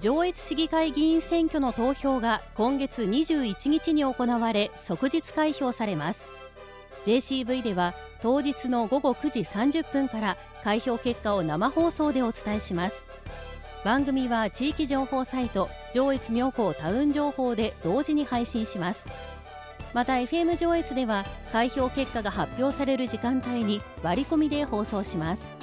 上越市議会議員選挙の投票が今月21日に行われ即日開票されます。 JCV では当日の午後9時30分から開票結果を生放送でお伝えします。番組は地域情報サイト上越妙高タウン情報で同時に配信します。また FM 上越では開票結果が発表される時間帯に割り込みで放送します。